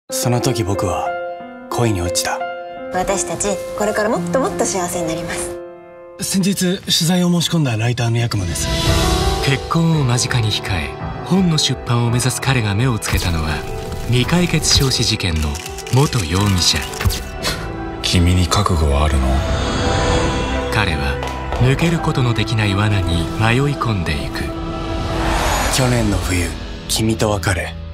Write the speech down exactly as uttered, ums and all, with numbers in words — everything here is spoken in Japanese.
その時僕は恋に落ちた。 私たちこれからもっともっと幸せになります。 先日取材を申し込んだライターのヤクモです。 結婚を間近に控え本の出版を目指す彼が目をつけたのは未解決焼死事件の元容疑者。 君に覚悟はあるの？ 彼は抜けることのできない罠に迷い込んでいく。 去年の冬、君と別れ